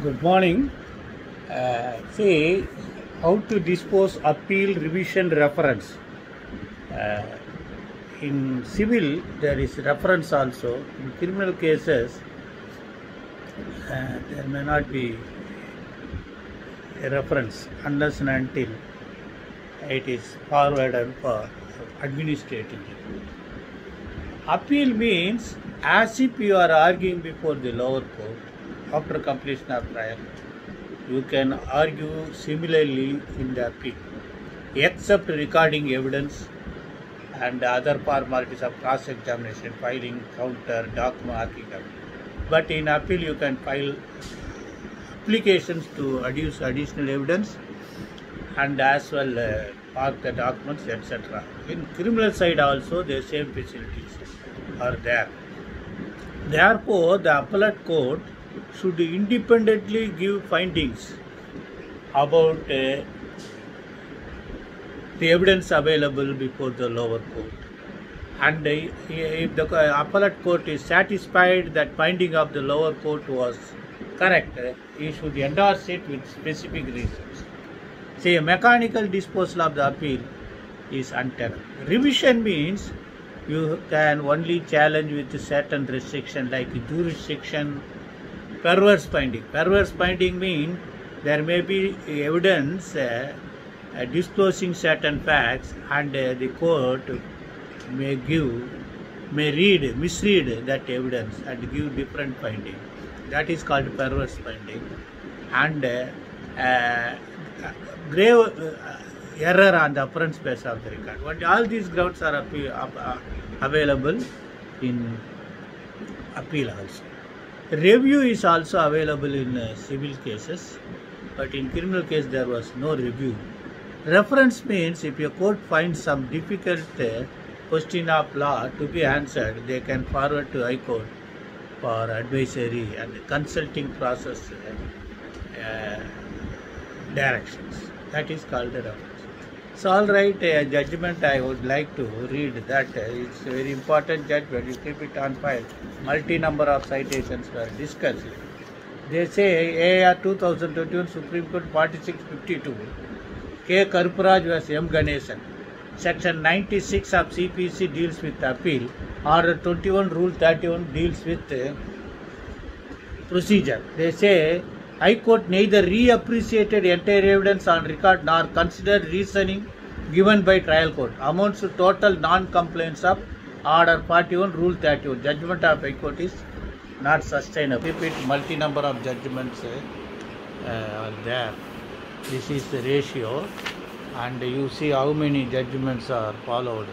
Good morning. See how to dispose appeal revision reference. Uh, in civil, there is reference also. In criminal cases, there may not be a reference unless and until it is forwarded for administrative. Appeal means as if you are arguing before the lower court after completion of trial. You can argue similarly in the appeal, except recording evidence and other formalities of cross-examination, filing, counter, document marking. But in appeal, you can file applications to adduce additional evidence and as well mark the documents, etc. In criminal side also, the same facilities are there. Therefore, the appellate court should independently give findings about the evidence available before the lower court. And if the appellate court is satisfied that finding of the lower court was correct, he should endorse it with specific reasons. Say a mechanical disposal of the appeal is untenable. Revision means you can only challenge with certain restriction like jurisdiction. Perverse finding. Perverse finding means there may be evidence disclosing certain facts and the court may misread that evidence and give different finding. That is called perverse finding. And grave error on the upfront space of the record. But all these grounds are available in appeal also. Review is also available in civil cases, but in criminal case there was no review. Reference means if a court finds some difficult question of law to be answered, they can forward to High Court for advisory and consulting process directions. That is called a reference. So, all right, judgment I would like to read that. It's a very important judgment. You keep it on file. Multi-number of citations were discussed. They say AR 2021 Supreme Court 4652. K. Karpuraj vs. M. Ganesan. Section 96 of CPC deals with appeal. Order 21 Rule 31 deals with procedure. They say High Court neither reappreciated entire evidence on record nor considered reasoning given by trial court. Amounts to total non-compliance of Order 41 Rule 31. Judgment of High Court is not sustainable. Repeat multi-number of judgments are there. This is the ratio and you see how many judgments are followed.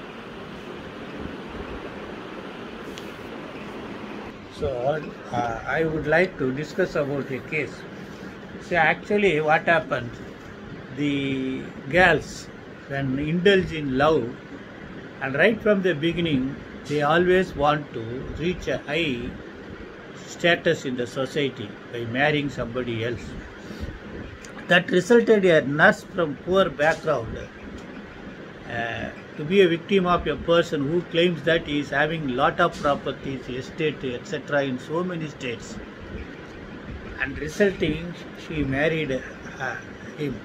So, I would like to discuss about a case. So, actually what happened, the girls when indulge in love and right from the beginning they always want to reach a high status in the society by marrying somebody else. That resulted in a nurse from poor background to be a victim of a person who claims that he is having lot of properties, estate, etc. in so many states. And resulting, she married him.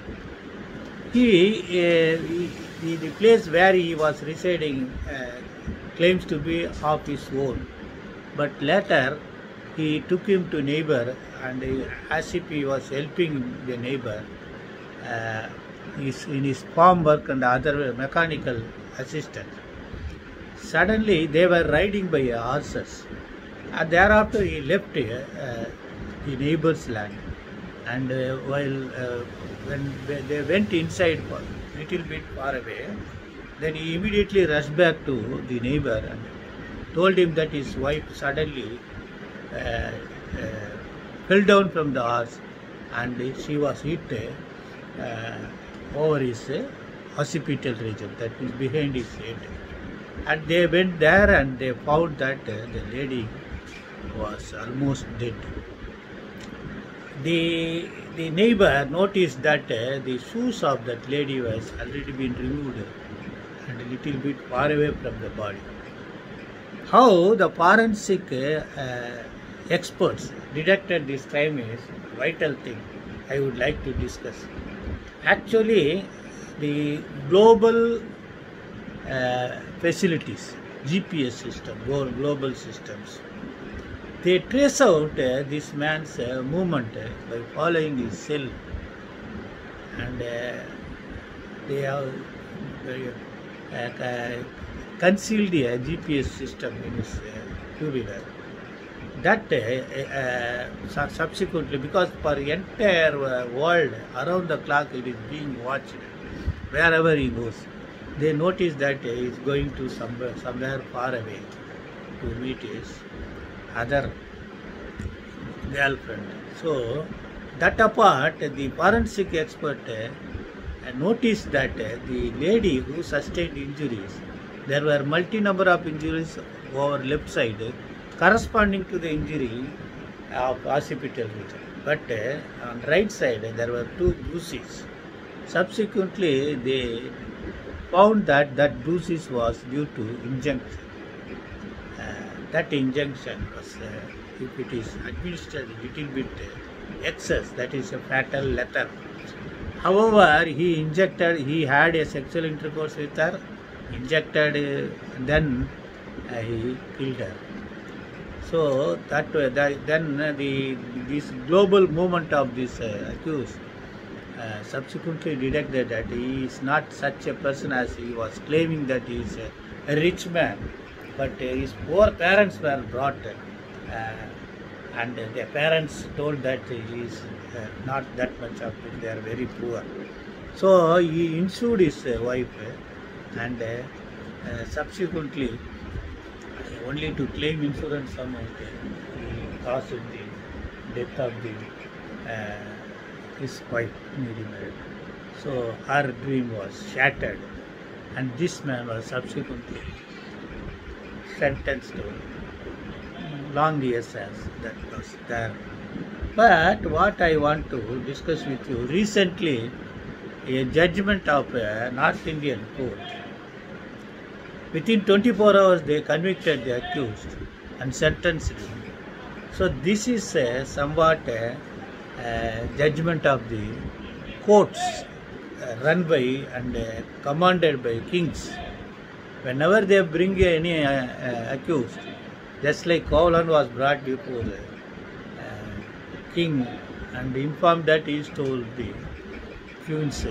The place where he was residing claims to be of his own. But later, he took him to neighbor and as if he was helping the neighbor in his farm work and other mechanical assistant. Suddenly they were riding by horses and thereafter he left the neighbor's land and when they went inside a little bit far away, then he immediately rushed back to the neighbor and told him that his wife suddenly fell down from the horse and she was hit over his occipital region, that is behind his head. And they went there and they found that the lady was almost dead. The neighbor noticed that the shoes of that lady was already been removed and a little bit far away from the body. How the forensic experts detected this crime is vital thing I would like to discuss. Actually, the global facilities, GPS system, global systems, they trace out this man's movement by following his cell, and they have concealed a GPS system in his two-wheeler. That subsequently, because for the entire world, around the clock, it is being watched wherever he goes. They notice that he is going to somewhere far away to meet his other girlfriend. So, that apart, the forensic expert noticed that the lady who sustained injuries, there were multi-number of injuries over left side corresponding to the injury of occipital region. But on right side, there were 2 bruises. Subsequently, they found that bruises was due to injunction. That injunction was, if it is administered a little bit excess, that is a fatal lethal. However, he had a sexual intercourse with her, injected, then he killed her. So this global movement of this accused subsequently detected that he is not such a person as he was claiming, that he is a rich man, but his poor parents were brought and their parents told that he is not that much of it, they are very poor. So he insured his wife and subsequently, only to claim insurance amount, he caused the death of his wife, Mary Married. So her dream was shattered, and this man was subsequently sentenced to long years as that was there. But what I want to discuss with you, recently a judgment of a North Indian court, within 24 hours they convicted the accused and sentenced him. So this is somewhat a judgment of the courts run by and commanded by kings. Whenever they bring any accused, just like Kovalan was brought before the king and informed that he told the queen's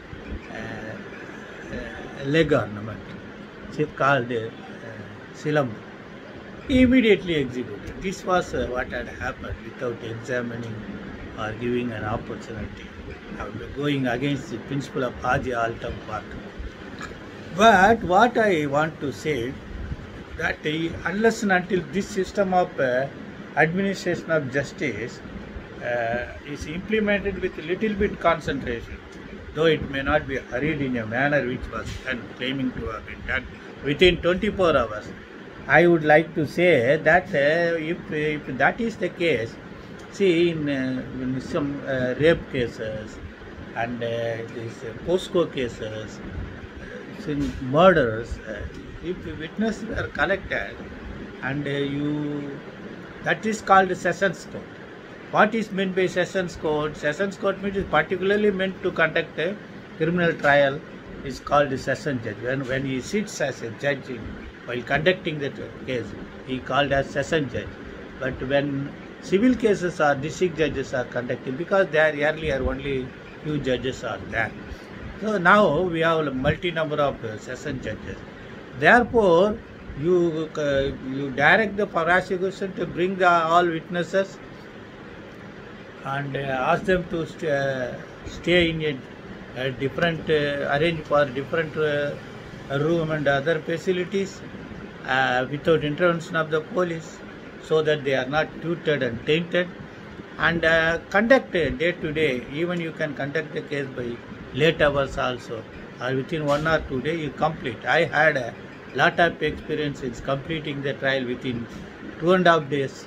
leg ornament, called Silam, immediately executed. This was what had happened without examining or giving an opportunity, going against the principle of Haji Altam Part. But what I want to say, that unless and until this system of administration of justice is implemented with little bit concentration, though it may not be hurried in a manner which was claiming to have been done within 24 hours, I would like to say that if that is the case, see in some rape cases and these POSCO cases, in murders, if witnesses are collected and that is called Sessions Court. What is meant by Sessions Court? Sessions Court means is particularly meant to conduct a criminal trial, is called a session judge. When he sits as a judge while conducting the case, he called as session judge. But when civil cases are, district judges are conducted, because there earlier only few judges are there. So now we have a multi-number of session judges. Therefore, you direct the prosecution to bring all witnesses and ask them to stay in a different, arrange for different room and other facilities without intervention of the police, so that they are not tutored and tainted, and conduct day to day. Even you can conduct the case by late hours also, or within 1 or 2 days you complete. I had a lot of experience in completing the trial within 2.5 days.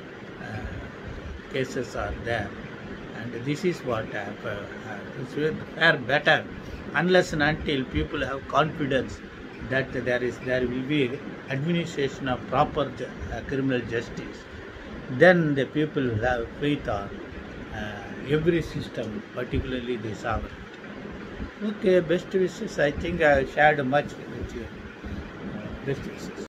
Cases are there, and this is what it's far better, unless and until people have confidence that there will be administration of proper criminal justice. Then the people will have faith on every system, particularly the sovereignty. Okay, best wishes. I think I shared much with you. Best wishes.